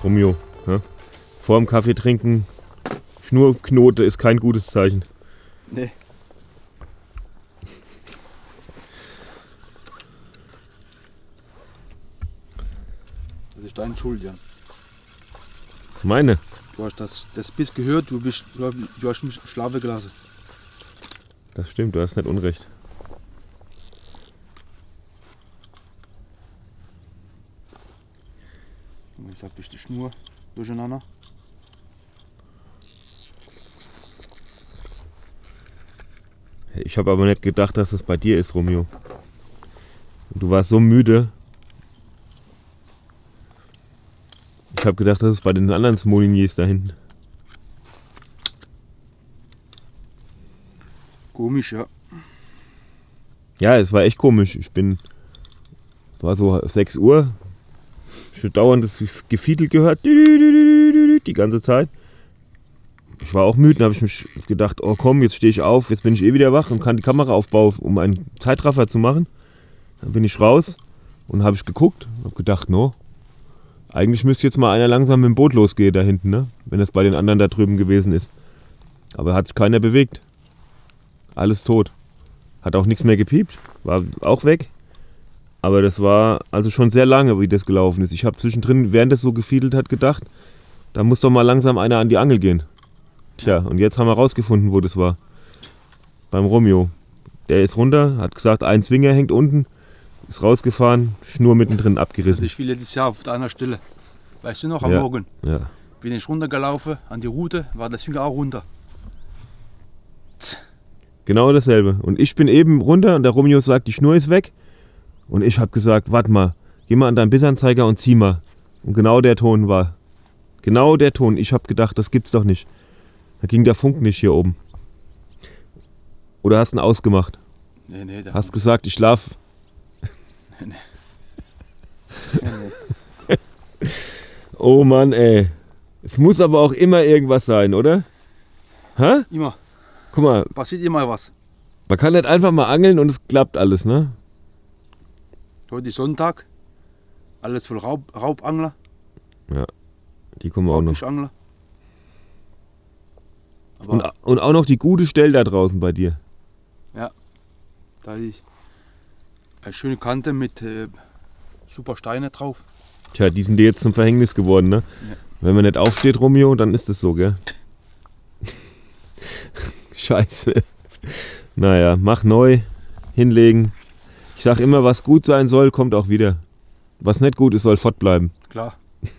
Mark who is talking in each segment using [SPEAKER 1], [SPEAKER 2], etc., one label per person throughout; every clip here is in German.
[SPEAKER 1] Romeo. Ja? Vor dem Kaffee trinken, Schnurknote ist kein gutes Zeichen.
[SPEAKER 2] Nee. Das ist deine Schuld, Jan.
[SPEAKER 1] Meine?
[SPEAKER 2] Du hast das Biss gehört, du hast mich schlafen gelassen.
[SPEAKER 1] Das stimmt, du hast nicht Unrecht.
[SPEAKER 2] Jetzt habe ich die Schnur durcheinander.
[SPEAKER 1] Ich habe aber nicht gedacht, dass das bei dir ist, Romeo. Du warst so müde. Ich habe gedacht, das ist bei den anderen Smoliniers da hinten.
[SPEAKER 2] Komisch, ja.
[SPEAKER 1] Ja, es war echt komisch. Es war so 6 Uhr. Schon dauernd das Gefiedel gehört. Die ganze Zeit. Ich war auch müde, dann habe ich mich gedacht, oh komm, jetzt stehe ich auf, jetzt bin ich eh wieder wach und kann die Kamera aufbauen, um einen Zeitraffer zu machen. Dann bin ich raus und habe ich geguckt, habe gedacht, no, eigentlich müsste jetzt mal einer langsam mit dem Boot losgehen da hinten, ne? Wenn das bei den anderen da drüben gewesen ist. Aber hat sich keiner bewegt. Alles tot. Hat auch nichts mehr gepiept, war auch weg. Aber das war also schon sehr lange, wie das gelaufen ist. Ich habe zwischendrin, während das so gefiedelt hat, gedacht, da muss doch mal langsam einer an die Angel gehen. Tja, und jetzt haben wir rausgefunden, wo das war. Beim Romeo. Der ist runter, hat gesagt, ein Zwinger hängt unten, ist rausgefahren, Schnur mittendrin abgerissen.
[SPEAKER 2] Also ich will letztes Jahr auf deiner Stelle. Weißt du noch, am
[SPEAKER 1] Ja,
[SPEAKER 2] Morgen
[SPEAKER 1] ja.
[SPEAKER 2] bin ich runtergelaufen, an die Route, war der Zwinger auch runter.
[SPEAKER 1] Genau dasselbe. Und ich bin eben runter und der Romeo sagt, die Schnur ist weg. Und ich habe gesagt, warte mal, geh mal an deinen Bissanzeiger und zieh mal. Und genau der Ton war. Genau der Ton. Ich habe gedacht, das gibt's doch nicht. Da ging der Funk nicht hier oben. Oder hast du ihn ausgemacht?
[SPEAKER 2] Nee, der
[SPEAKER 1] Hast gesagt, ich schlaf.
[SPEAKER 2] Nee. Nee.
[SPEAKER 1] Oh Mann, ey. Es muss aber auch immer irgendwas sein, oder? Hä?
[SPEAKER 2] Immer.
[SPEAKER 1] Guck mal,
[SPEAKER 2] Passiert immer was.
[SPEAKER 1] man kann nicht einfach mal angeln und es klappt alles, ne?
[SPEAKER 2] Heute ist Sonntag. Alles voll Raubangler.
[SPEAKER 1] Ja, die kommen auch noch.
[SPEAKER 2] Raubfischangler. Aber
[SPEAKER 1] Und auch noch die gute Stelle da draußen bei dir.
[SPEAKER 2] ja, da ist eine schöne Kante mit super Steine drauf.
[SPEAKER 1] Tja, die sind dir jetzt zum Verhängnis geworden, ne?
[SPEAKER 2] Ja.
[SPEAKER 1] Wenn man nicht aufsteht, Romeo, dann ist es so, gell? Scheiße. Naja, mach neu, hinlegen. Ich sag immer, was gut sein soll, kommt auch wieder. Was nicht gut ist, soll fortbleiben.
[SPEAKER 2] Klar.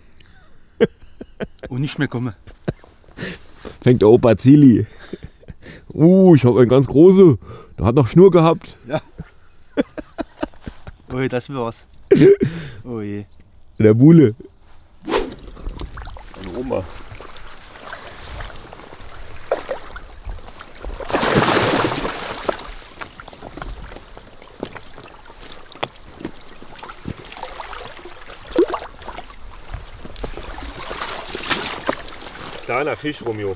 [SPEAKER 2] Und nicht mehr kommen.
[SPEAKER 1] Fängt der Opa Zili. Ich habe einen ganz große. Der hat noch Schnur gehabt.
[SPEAKER 2] Ja. Oh je, das wäre was. Oh je.
[SPEAKER 1] Der Bule. Meine Oma. Kleiner Fisch, Romeo.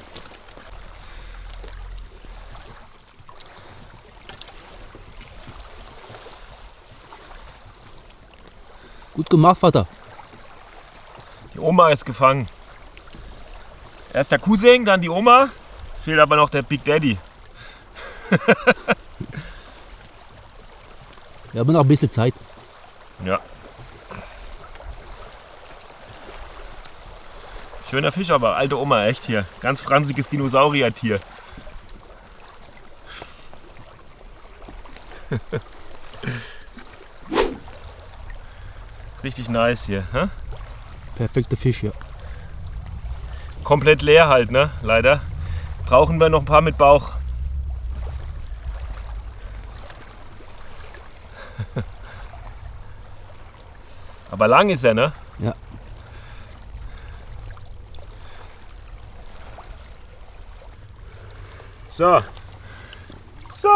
[SPEAKER 2] Gut gemacht, Vater.
[SPEAKER 1] Die Oma ist gefangen. Erst der Cousin, dann die Oma. Es fehlt aber noch der Big Daddy.
[SPEAKER 2] Wir haben noch ein bisschen Zeit.
[SPEAKER 1] Ja. Schöner Fisch, aber alte Oma, echt hier. Ganz fransiges Dinosauriertier. Richtig nice hier. Hä?
[SPEAKER 2] Perfekter Fisch, ja.
[SPEAKER 1] Komplett leer halt, ne? Leider. Brauchen wir noch ein paar mit Bauch. Aber lang ist er, ne?
[SPEAKER 2] Ja.
[SPEAKER 1] So. So.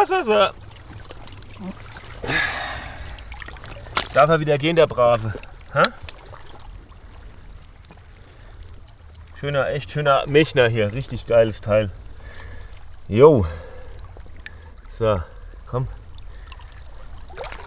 [SPEAKER 1] Darf er wieder gehen, der Brave. Hä? Echt schöner Mechner hier. Richtig geiles Teil. Jo. So, komm.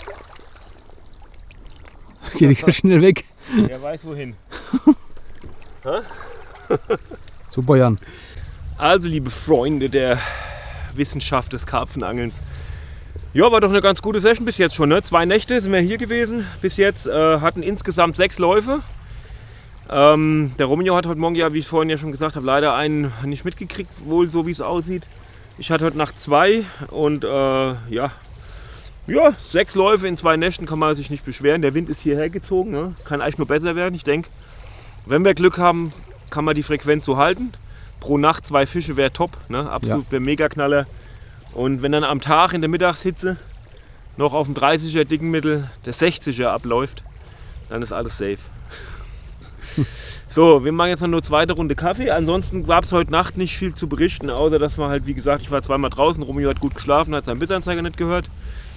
[SPEAKER 2] Geh nicht schnell weg.
[SPEAKER 1] Der weiß wohin.
[SPEAKER 2] Super, Jan.
[SPEAKER 1] Also, liebe Freunde der Wissenschaft des Karpfenangelns. Ja, war doch eine ganz gute Session bis jetzt schon. Ne? 2 Nächte sind wir hier gewesen. Bis jetzt hatten insgesamt 6 Läufe. Der Romeo hat heute Morgen, ja, wie ich vorhin ja schon gesagt habe, leider einen nicht mitgekriegt, wohl so wie es aussieht. Ich hatte heute Nacht 2 und ja, 6 Läufe in 2 Nächten kann man sich nicht beschweren. Der Wind ist hierher gezogen, ne? Kann eigentlich nur besser werden. Ich denke, wenn wir Glück haben, kann man die Frequenz so halten. Pro Nacht 2 Fische wäre top, ne? Absolut der Megaknaller. Und wenn dann am Tag in der Mittagshitze noch auf dem 30er Dickenmittel der 60er abläuft, dann ist alles safe. So, wir machen jetzt noch eine zweite Runde Kaffee. Ansonsten gab es heute Nacht nicht viel zu berichten, außer dass man halt, wie gesagt, ich war zweimal draußen, Romeo hat gut geschlafen, hat seinen Bissanzeiger nicht gehört.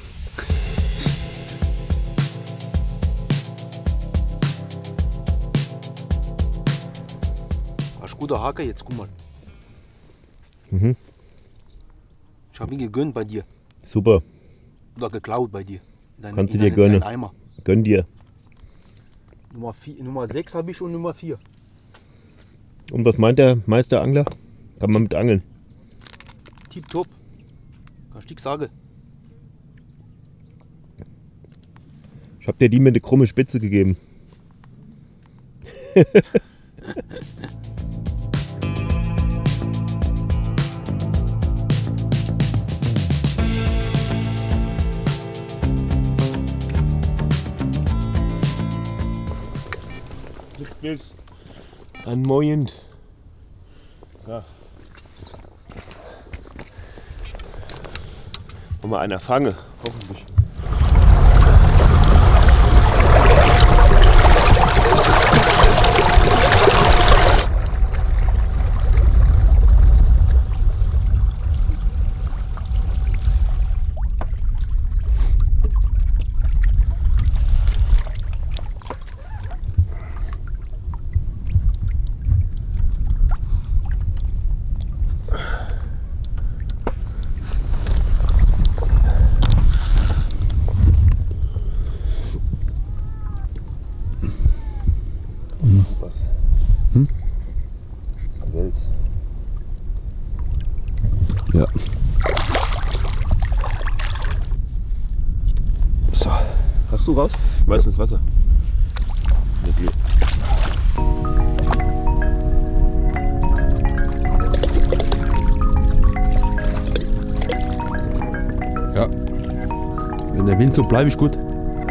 [SPEAKER 2] Hast guter Haker jetzt, guck mal.
[SPEAKER 1] Mhm.
[SPEAKER 2] Ich habe ihn gegönnt bei dir.
[SPEAKER 1] Super.
[SPEAKER 2] Oder geklaut bei dir.
[SPEAKER 1] Kannst du dir gönnen.
[SPEAKER 2] Eimer.
[SPEAKER 1] Gönn dir.
[SPEAKER 2] Nummer 6 habe ich und Nummer 4.
[SPEAKER 1] Und was meint der Meisterangler? Kann man mit angeln?
[SPEAKER 2] Tipptopp. Kannst du nichts sagen.
[SPEAKER 1] Ich hab dir die mit der krumme Spitze gegeben. Bis an Moin. Ja. Und mal einer fange, hoffentlich. Was? Wels. Ja. So. Hast du raus? Weiß ins Wasser.
[SPEAKER 2] Ja. Wenn der Wind so bleibt, ist gut.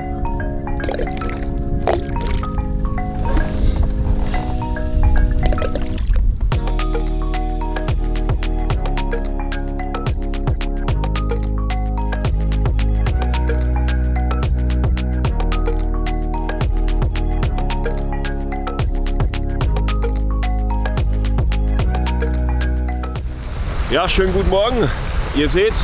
[SPEAKER 1] Ja, schönen guten Morgen. Ihr seht's,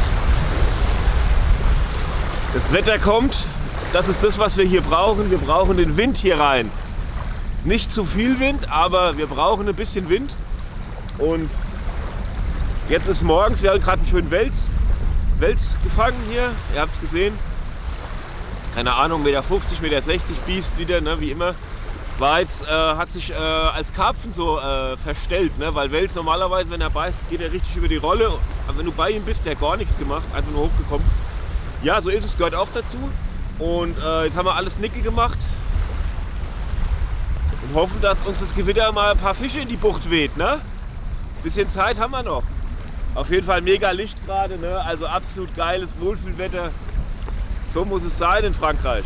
[SPEAKER 1] das Wetter kommt. Das ist das, was wir hier brauchen. Wir brauchen den Wind hier rein. Nicht zu viel Wind, aber wir brauchen ein bisschen Wind. Und jetzt ist morgens, wir haben gerade einen schönen Wels gefangen hier. Ihr habt es gesehen. Keine Ahnung, 1,50 Meter, 1,60 Meter Biest wieder, ne, wie immer. War jetzt, hat sich als Karpfen so verstellt, ne? Weil Wels normalerweise, wenn er beißt, geht er richtig über die Rolle. Aber wenn du bei ihm bist, der hat gar nichts gemacht, einfach nur hochgekommen. Ja, so ist es, gehört auch dazu. Und jetzt haben wir alles nickel gemacht. Und hoffen, dass uns das Gewitter mal ein paar Fische in die Bucht weht, ne? Bisschen Zeit haben wir noch. Auf jeden Fall mega Licht gerade, ne? Also absolut geiles Wohlfühlwetter. So muss es sein in Frankreich.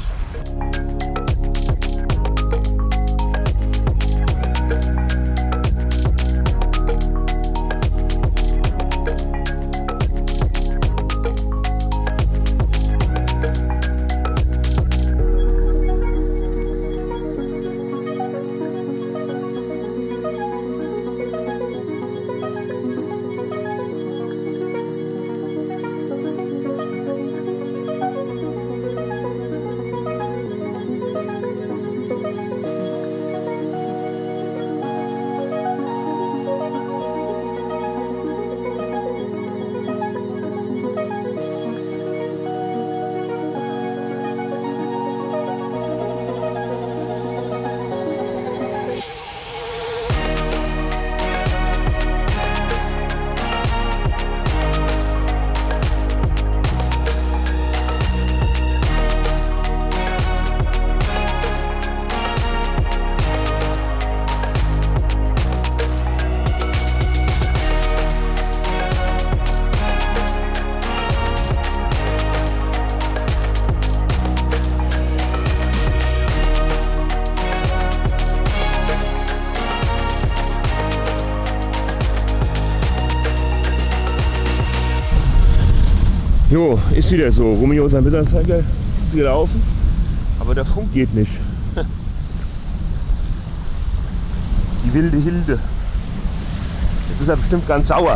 [SPEAKER 1] Jo, ist wieder so. Romeo ist ein Missanzeiger gelaufen, aber der Funk geht nicht. Die wilde Hilde. Jetzt ist er bestimmt ganz sauer.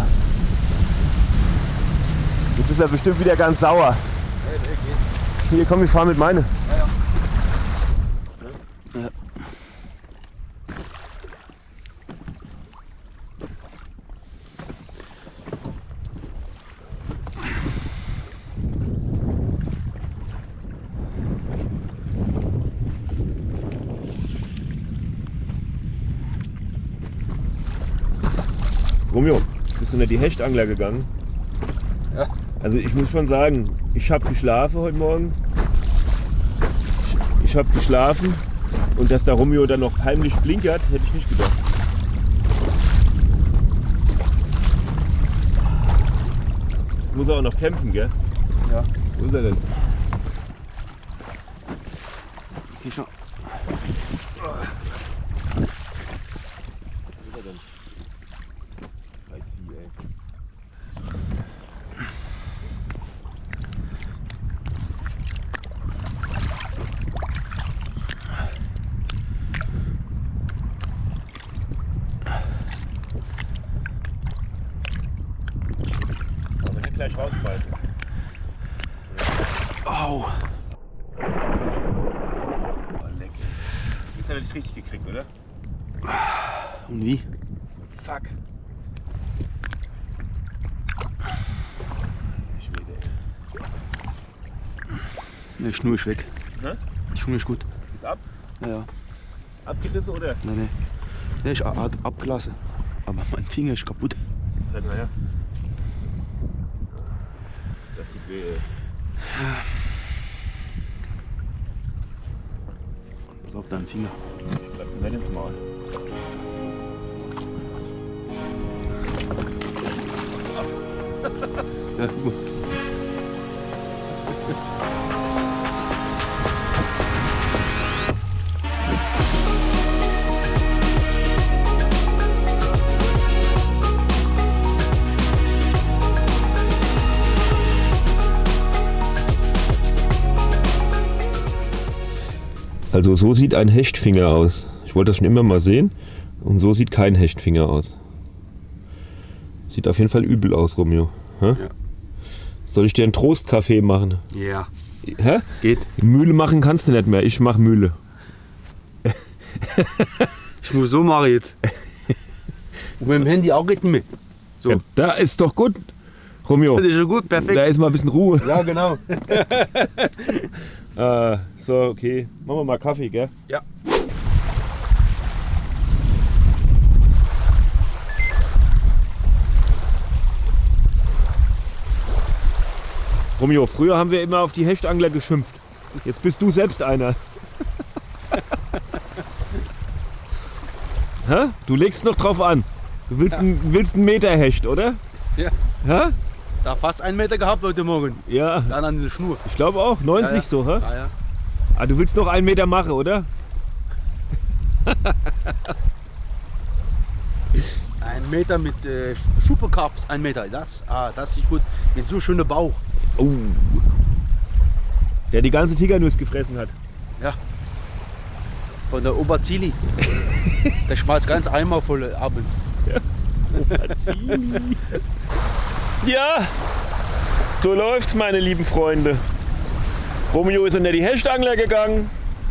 [SPEAKER 1] Jetzt ist er bestimmt wieder ganz sauer. Hier, komm, ich fahre mit meine.
[SPEAKER 2] Ja.
[SPEAKER 1] Romeo, bist du nicht die Hechtangler gegangen?
[SPEAKER 2] Ja.
[SPEAKER 1] Also ich muss schon sagen, ich habe geschlafen heute Morgen. Ich habe geschlafen und dass der Romeo dann noch heimlich blinkert, hätte ich nicht gedacht. Jetzt muss er auch noch kämpfen, gell?
[SPEAKER 2] Ja.
[SPEAKER 1] Wo ist er denn?
[SPEAKER 2] Geh schon.
[SPEAKER 1] Wo ist er denn? Scheiß Vieh, ey. Aber nicht gleich rausbeißen.
[SPEAKER 2] Au.
[SPEAKER 1] Oh, leck. Jetzt hat er dich richtig gekriegt, oder?
[SPEAKER 2] Und wie?
[SPEAKER 1] Fuck. Ich will, ey.
[SPEAKER 2] Die Schnur ist weg.
[SPEAKER 1] Hä?
[SPEAKER 2] Die Schnur ist gut.
[SPEAKER 1] Ist ab?
[SPEAKER 2] Ja, ja.
[SPEAKER 1] Abgerissen oder?
[SPEAKER 2] Nee. Der ist abgelassen. Aber mein Finger ist kaputt.
[SPEAKER 1] Sag mal her. Das tut weh, ey.
[SPEAKER 2] Pass auf deinen Finger.
[SPEAKER 1] Bleib mir nicht ins Maul.
[SPEAKER 2] Ja, guck mal.
[SPEAKER 1] Also so sieht ein Hechtfinger aus. Ich wollte das schon immer mal sehen. Und so sieht kein Hechtfinger aus. Sieht auf jeden Fall übel aus, Romeo. Hä?
[SPEAKER 2] Ja.
[SPEAKER 1] Soll ich dir einen Trostkaffee machen?
[SPEAKER 2] Ja.
[SPEAKER 1] Hä?
[SPEAKER 2] Geht.
[SPEAKER 1] Mühle machen kannst du nicht mehr. Ich mach Mühle.
[SPEAKER 2] Ich muss so machen jetzt. Und mit dem Handy auch geht nicht mehr. So.
[SPEAKER 1] Ja, da ist doch gut, Romeo.
[SPEAKER 2] Das ist schon gut, perfekt.
[SPEAKER 1] Da ist mal ein bisschen Ruhe.
[SPEAKER 2] Ja, genau.
[SPEAKER 1] So, okay. Machen wir mal Kaffee, gell?
[SPEAKER 2] Ja.
[SPEAKER 1] Romeo, früher haben wir immer auf die Hechtangler geschimpft. Jetzt bist du selbst einer. Hä? Du legst noch drauf an. Du willst, willst einen Meter Hecht, oder?
[SPEAKER 2] Ja.
[SPEAKER 1] Hä?
[SPEAKER 2] Da fast 1 Meter gehabt heute Morgen.
[SPEAKER 1] Ja.
[SPEAKER 2] Dann an der Schnur.
[SPEAKER 1] Ich glaube auch. 90
[SPEAKER 2] Ja, ja.
[SPEAKER 1] so, hä?
[SPEAKER 2] Ja, ja.
[SPEAKER 1] Ah, du willst noch 1 Meter machen, oder?
[SPEAKER 2] 1 Meter mit Schuppekarps, 1 Meter. Das ist gut. Mit so schönem Bauch.
[SPEAKER 1] Oh. Der die ganze Tigernuss gefressen hat.
[SPEAKER 2] Ja. Von der Oberzili. Der schmeißt ganz Eimer voll abends.
[SPEAKER 1] Ja, so läuft's, meine lieben Freunde. Romeo ist unter die Hechtangler gegangen.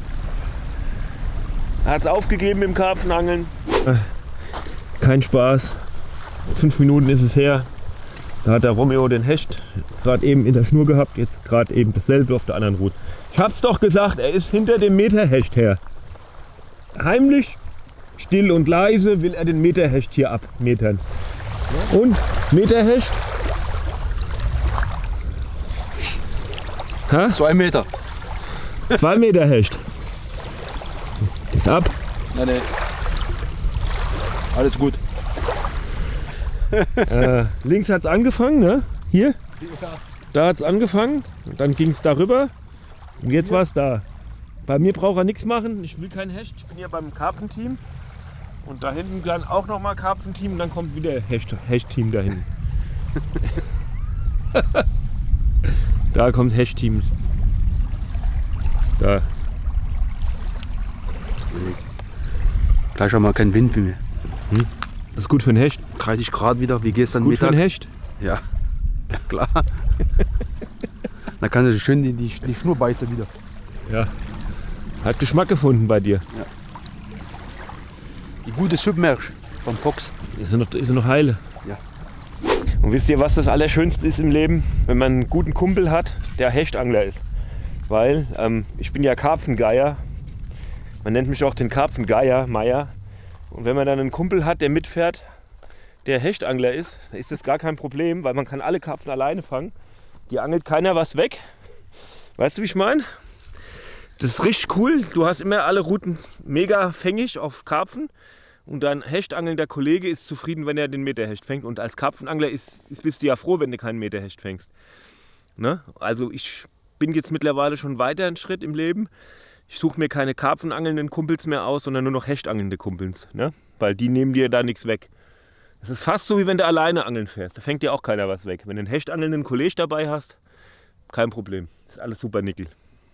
[SPEAKER 1] Hat's aufgegeben im Karpfenangeln. Kein Spaß. 5 Minuten ist es her. Da hat der Romeo den Hecht gerade eben in der Schnur gehabt. Jetzt gerade eben dasselbe auf der anderen Route. Ich hab's doch gesagt, er ist hinter dem Meterhecht her. Heimlich, still und leise will er den Meterhecht hier abmetern. Und Meterhecht? Ha?
[SPEAKER 2] So 1 Meter.
[SPEAKER 1] 2 Meter Hecht. Ist ab.
[SPEAKER 2] Nee. Alles gut.
[SPEAKER 1] Links hat es angefangen, ne? Hier. Da hat es angefangen. Und dann ging es darüber. Und jetzt war es da. Bei mir braucht er nichts machen. Ich will kein Hecht. Ich bin hier beim Karpfenteam. Und da hinten dann auch noch mal Karpfenteam. Und dann kommt wieder Hecht-Team da hinten. Da kommt Hecht-Team. Da.
[SPEAKER 2] Gleich haben wir keinen Wind mehr.
[SPEAKER 1] Das ist gut für den Hecht.
[SPEAKER 2] 30 Grad wieder, wie gestern
[SPEAKER 1] Gut
[SPEAKER 2] Mittag.
[SPEAKER 1] für den Hecht.
[SPEAKER 2] Ja, ja klar. Dann kann er schön die Schnur beißen wieder.
[SPEAKER 1] Ja. Hat Geschmack gefunden bei dir.
[SPEAKER 2] Ja. Die gute Submerge vom Fox.
[SPEAKER 1] Ist er noch heile?
[SPEAKER 2] Ja.
[SPEAKER 1] Und wisst ihr, was das Allerschönste ist im Leben? Wenn man einen guten Kumpel hat, der Hechtangler ist. Weil ich bin ja Karpfengeier. Man nennt mich auch den Karpfengeier, Meier. Und wenn man dann einen Kumpel hat, der mitfährt, der Hechtangler ist, dann ist das gar kein Problem, weil man kann alle Karpfen alleine fangen. Die angelt keiner was weg. Weißt du, wie ich meine? Das ist richtig cool. Du hast immer alle Routen mega fängig auf Karpfen. Und dein hechtangelnder Kollege ist zufrieden, wenn er den Meterhecht fängt. Und als Karpfenangler bist du ja froh, wenn du keinen Meterhecht fängst. Ne? Also ich bin jetzt mittlerweile schon weiter einen Schritt im Leben. Ich suche mir keine karpfenangelnden Kumpels mehr aus, sondern nur noch hechtangelnde Kumpels. Ne? Weil die nehmen dir da nichts weg. Das ist fast so, wie wenn du alleine angeln fährst. Da fängt dir auch keiner was weg. Wenn du einen hechtangelnden Kollege dabei hast, kein Problem. Das ist alles super Nickel.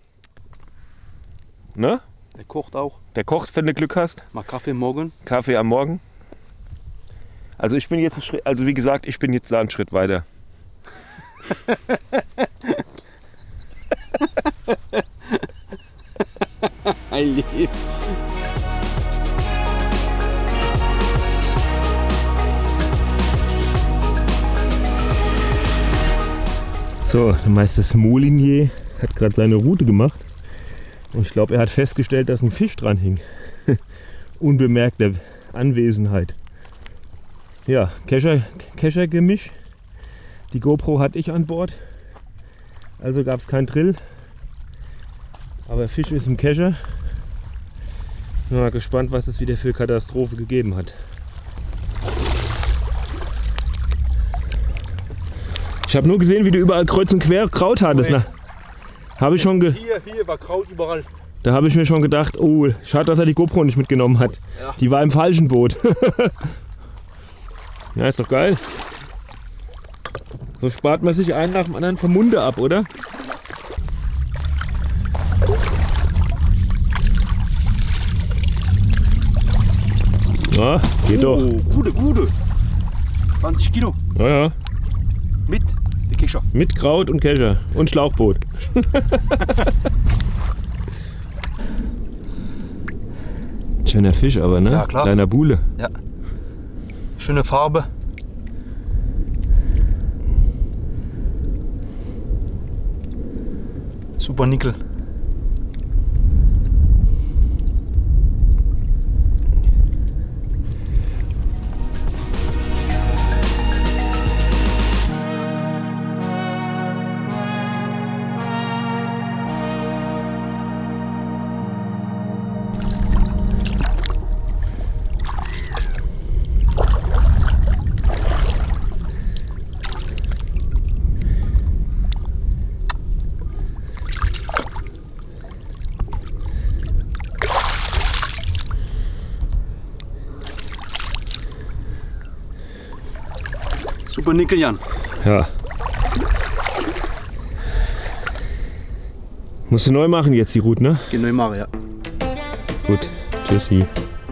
[SPEAKER 1] Ne?
[SPEAKER 2] Der kocht auch.
[SPEAKER 1] Der kocht, wenn du Glück hast.
[SPEAKER 2] Mal Kaffee morgen.
[SPEAKER 1] Kaffee am Morgen. Also ich bin jetzt einen Schritt, also wie gesagt, ich bin jetzt da einen Schritt weiter.
[SPEAKER 2] Ein Leben.
[SPEAKER 1] So, der Meister Smolinier hat gerade seine Route gemacht. Und ich glaube, er hat festgestellt, dass ein Fisch dran hing. Unbemerkte Anwesenheit. Ja, Kescher-Gemisch. Die GoPro hatte ich an Bord. Also gab es keinen Drill. Aber Fisch ist im Kescher. Bin mal gespannt, was es wieder für Katastrophe gegeben hat. Ich habe nur gesehen, wie du überall kreuz und quer Kraut hattest. Ne? Habe ich schon
[SPEAKER 2] hier war Kraut überall.
[SPEAKER 1] Da habe ich mir schon gedacht, oh, schade, dass er die GoPro nicht mitgenommen hat.
[SPEAKER 2] Ja.
[SPEAKER 1] Die war im falschen Boot. Ja, ist doch geil. So spart man sich einen nach dem anderen vom Munde ab, oder? Ja, geht doch.
[SPEAKER 2] Gute. 20 Kilo.
[SPEAKER 1] Ja, ja.
[SPEAKER 2] Mit der Kescher.
[SPEAKER 1] Mit Kraut und Kescher und Schlauchboot. Schöner Fisch aber, ne?
[SPEAKER 2] Ja, klar.
[SPEAKER 1] Kleiner Bule.
[SPEAKER 2] Ja. Schöne Farbe. Super Nickel. Super Nickel, Jan.
[SPEAKER 1] Ja. Musst du neu machen jetzt die Route, ne?
[SPEAKER 2] Geh neu machen, ja.
[SPEAKER 1] Gut. Tschüssi.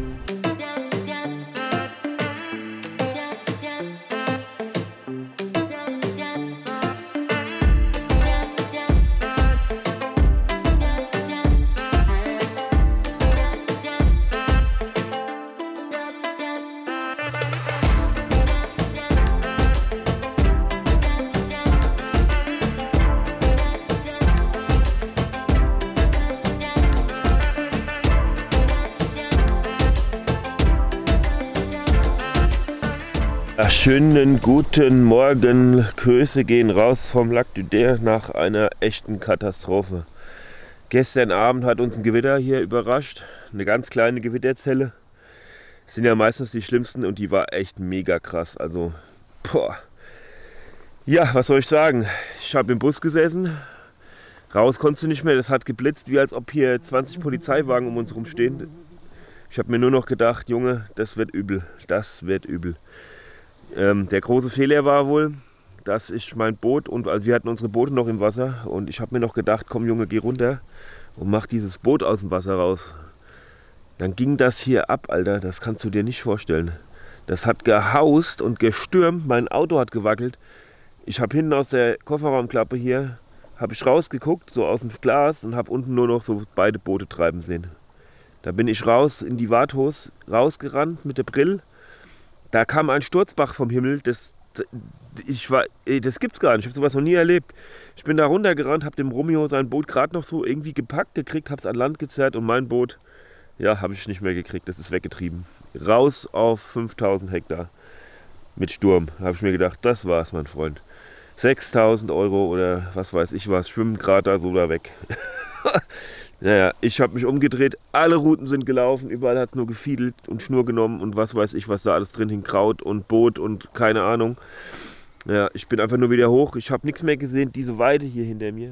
[SPEAKER 1] Schönen guten Morgen, Grüße gehen raus vom Lac du Der nach einer echten Katastrophe. Gestern Abend hat uns ein Gewitter hier überrascht, eine ganz kleine Gewitterzelle. Das sind ja meistens die schlimmsten und die war echt mega krass. Also, boah. Ja, was soll ich sagen? Ich habe im Bus gesessen, raus konntest du nicht mehr, das hat geblitzt, wie als ob hier 20 Polizeiwagen um uns herum stehen. Ich habe mir nur noch gedacht, Junge, das wird übel, das wird übel. Der große Fehler war wohl, dass ich mein Boot und also wir hatten unsere Boote noch im Wasser und ich habe mir noch gedacht, komm Junge, geh runter und mach dieses Boot aus dem Wasser raus. Dann ging das hier ab, Alter, das kannst du dir nicht vorstellen. Das hat gehaust und gestürmt, mein Auto hat gewackelt. Ich habe hinten aus der Kofferraumklappe hier, habe ich rausgeguckt, so aus dem Glas und habe unten nur noch so beide Boote treiben sehen. Da bin ich raus in die Warthos, rausgerannt mit der Brille. Da kam ein Sturzbach vom Himmel, das gibt's gar nicht, ich habe sowas noch nie erlebt. Ich bin da runtergerannt, habe dem Romeo sein Boot gerade noch so irgendwie gepackt gekriegt, habe es an Land gezerrt und mein Boot, ja, habe ich nicht mehr gekriegt, das ist weggetrieben. Raus auf 5000 Hektar mit Sturm, habe ich mir gedacht, das war's, mein Freund. 6000 Euro oder was weiß ich was, schwimmen gerade da so da weg. Naja, ich habe mich umgedreht, alle Routen sind gelaufen, überall hat es nur gefiedelt und Schnur genommen und was weiß ich, was da alles drin hing, Kraut und Boot und keine Ahnung. Ja, ich bin einfach nur wieder hoch, ich habe nichts mehr gesehen, diese Weide hier hinter mir.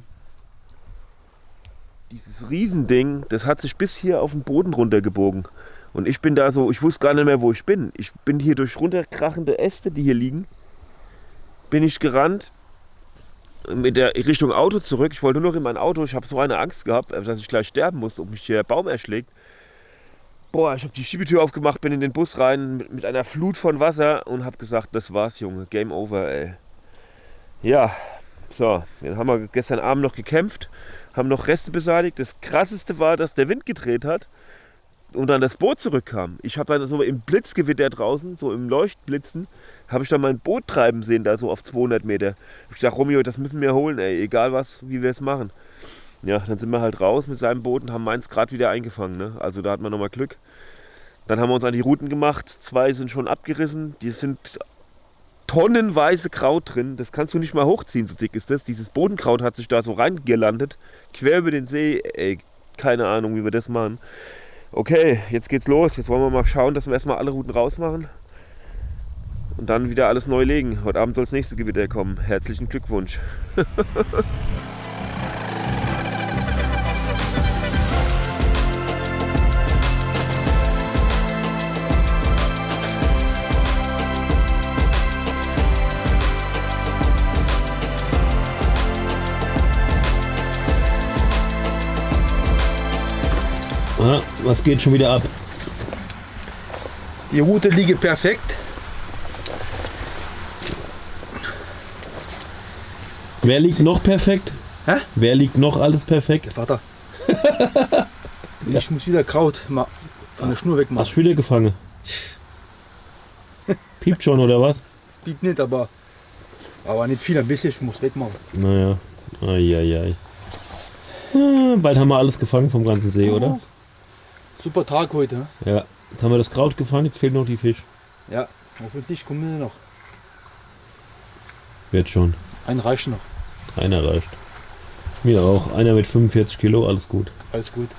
[SPEAKER 1] Dieses Riesending, das hat sich bis hier auf den Boden runtergebogen. Und ich bin da so, ich wusste gar nicht mehr, wo ich bin. Ich bin hier durch runterkrachende Äste, die hier liegen, bin ich gerannt. Mit der Richtung Auto zurück. Ich wollte nur noch in mein Auto. Ich habe so eine Angst gehabt, dass ich gleich sterben muss, ob mich hier der Baum erschlägt. Boah, ich habe die Schiebetür aufgemacht, bin in den Bus rein mit einer Flut von Wasser und habe gesagt, das war's, Junge. Game over, ey. Ja, so. Dann haben wir gestern Abend noch gekämpft, haben noch Reste beseitigt. Das Krasseste war, dass der Wind gedreht hat und dann das Boot zurückkam. Ich habe dann so im Blitzgewitter draußen, so im Leuchtblitzen, habe ich dann mein Boot treiben sehen, da so auf 200 Meter. Ich sag, Romeo, das müssen wir holen, ey, egal was, wie wir es machen. Ja, dann sind wir halt raus mit seinem Boot und haben meins gerade wieder eingefangen, ne? Also da hat man nochmal Glück. Dann haben wir uns an die Routen gemacht, 2 sind schon abgerissen, die sind tonnenweise Kraut drin, das kannst du nicht mal hochziehen, so dick ist das. Dieses Bodenkraut hat sich da so reingelandet, quer über den See, ey, keine Ahnung, wie wir das machen. Okay, jetzt geht's los. Jetzt wollen wir mal schauen, dass wir erstmal alle Routen rausmachen und dann wieder alles neu legen. Heute Abend soll das nächste Gewitter kommen. Herzlichen Glückwunsch.
[SPEAKER 3] Ah, was geht schon wieder ab?
[SPEAKER 2] Die Route liegt perfekt.
[SPEAKER 3] Wer liegt noch perfekt?
[SPEAKER 2] Hä?
[SPEAKER 3] Wer liegt noch alles perfekt?
[SPEAKER 2] Der Vater. Ich muss wieder Kraut mal von der Schnur wegmachen.
[SPEAKER 3] Hast du wieder gefangen? Piept schon oder was?
[SPEAKER 2] Das piept nicht, aber nicht viel, ein bisschen, ich muss wegmachen.
[SPEAKER 3] Naja, ai. Bald haben wir alles gefangen vom ganzen See, oder?
[SPEAKER 2] Super Tag heute. Ne?
[SPEAKER 3] Ja, jetzt haben wir das Kraut gefangen, jetzt fehlen noch die Fisch.
[SPEAKER 2] Ja, hoffentlich kommen wir noch.
[SPEAKER 3] Wird schon.
[SPEAKER 2] Ein reicht noch.
[SPEAKER 3] Einer reicht. Mir auch. Einer mit 45 Kilo, alles gut.
[SPEAKER 2] Alles gut.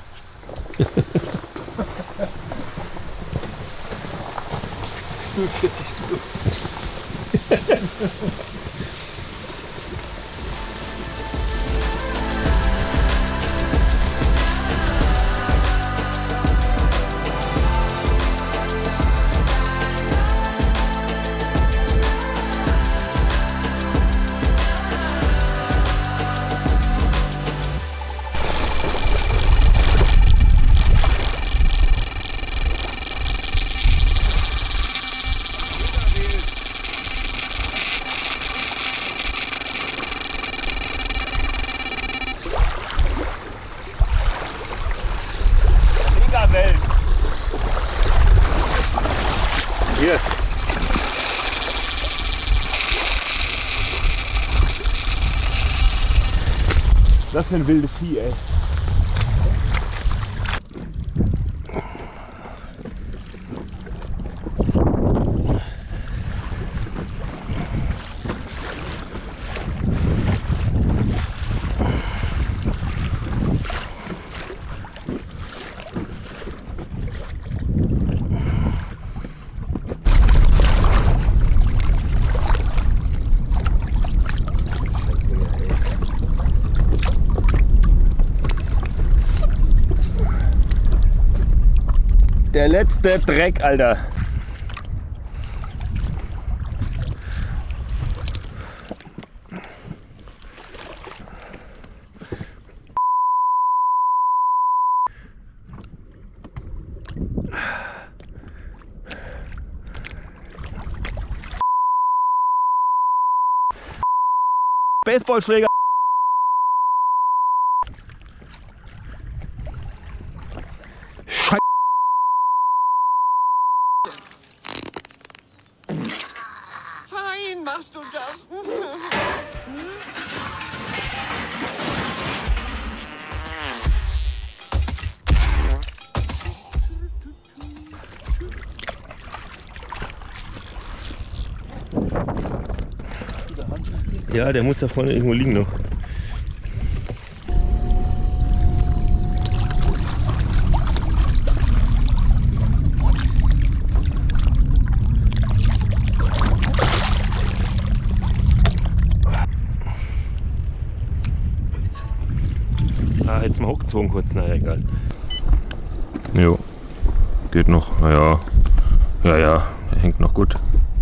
[SPEAKER 2] 45 Kilo.
[SPEAKER 1] Hier. Das ist ein wildes Vieh, ey. Der letzte Dreck, Alter. Baseballschläger. Scheiße.
[SPEAKER 4] Fein machst du das.
[SPEAKER 1] Ja, der muss da vorne irgendwo liegen noch. Ah, jetzt mal hochgezogen kurz, naja, egal. Jo, geht noch, naja. Ja, er hängt noch gut.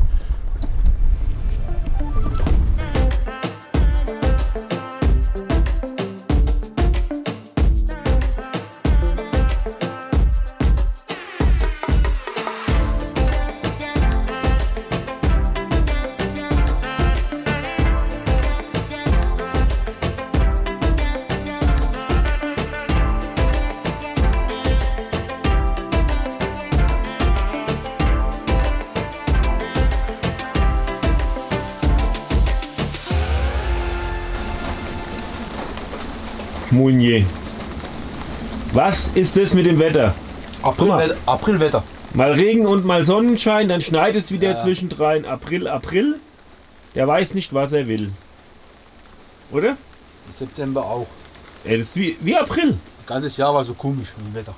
[SPEAKER 1] Mounier. Was ist das mit dem Wetter?
[SPEAKER 2] Aprilwetter.
[SPEAKER 1] Mal Regen und mal Sonnenschein, dann schneit es wieder
[SPEAKER 2] Ja.
[SPEAKER 1] zwischendrein. April. Der weiß nicht, was er will. Oder?
[SPEAKER 2] September auch.
[SPEAKER 1] Ey, das ist wie April.
[SPEAKER 2] Das ganze Jahr war so komisch mit dem Wetter.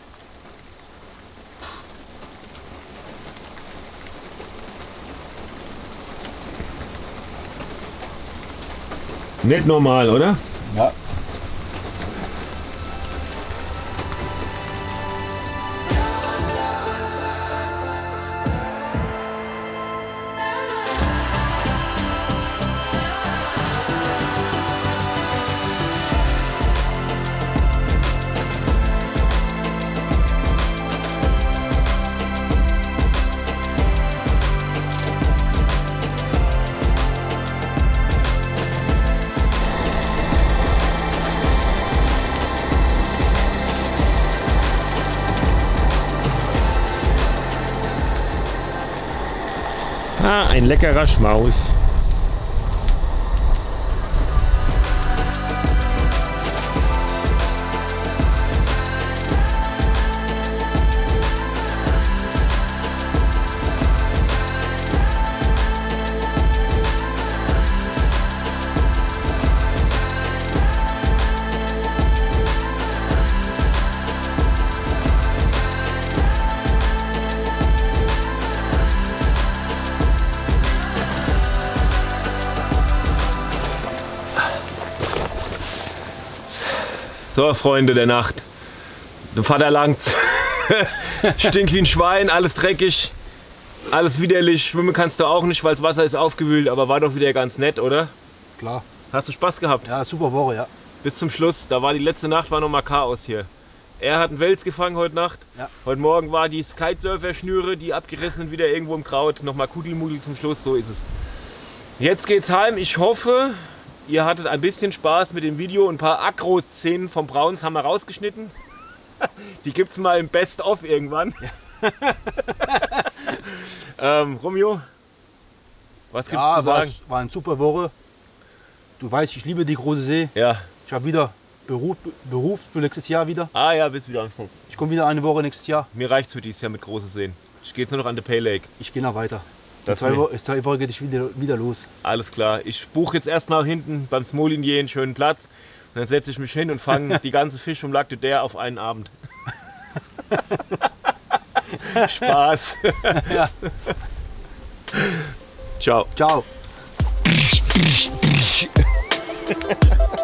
[SPEAKER 1] Nicht normal, oder?
[SPEAKER 2] Ja.
[SPEAKER 1] Ah, ein leckerer Schmaus. So, Freunde der Nacht. Dem Vater langt's. Stinkt wie ein Schwein, alles dreckig, alles widerlich. Schwimmen kannst du auch nicht, weil das Wasser ist aufgewühlt, aber war doch wieder ganz nett, oder?
[SPEAKER 2] Klar.
[SPEAKER 1] Hast du Spaß gehabt?
[SPEAKER 2] Ja, super Woche, ja.
[SPEAKER 1] Bis zum Schluss. Da war die letzte Nacht war noch mal Chaos hier. Er hat einen Wels gefangen heute Nacht.
[SPEAKER 2] Ja.
[SPEAKER 1] Heute Morgen war die Kitesurfer-Schnüre, die abgerissen sind, wieder irgendwo im Kraut. Nochmal Kuddelmuddel zum Schluss, so ist es. Jetzt geht's heim. Ich hoffe, ihr hattet ein bisschen Spaß mit dem Video. Ein paar Aggro-Szenen vom Brauns haben wir rausgeschnitten. Die gibt's mal im Best-of irgendwann. Ja. Romeo, was gibt's zu sagen?
[SPEAKER 2] War eine super Woche. Du weißt, ich liebe die große See.
[SPEAKER 1] Ja.
[SPEAKER 2] Ich habe wieder Beruf für nächstes Jahr wieder.
[SPEAKER 1] Ah ja, bist wieder angekommen.
[SPEAKER 2] Ich komme wieder eine Woche nächstes Jahr.
[SPEAKER 1] Mir reicht's für dieses Jahr mit große Seen. Ich gehe jetzt nur noch an der Pay Lake.
[SPEAKER 2] Ich gehe noch weiter.
[SPEAKER 1] Das
[SPEAKER 2] In 2 Wochen geht es wieder los.
[SPEAKER 1] Alles klar. Ich buche jetzt erstmal hinten beim Smolinier einen schönen Platz. Und dann setze ich mich hin und fange die ganze Fisch vom Lac de Der auf einen Abend. Spaß.
[SPEAKER 2] Ja.
[SPEAKER 1] Ciao.
[SPEAKER 2] Ciao.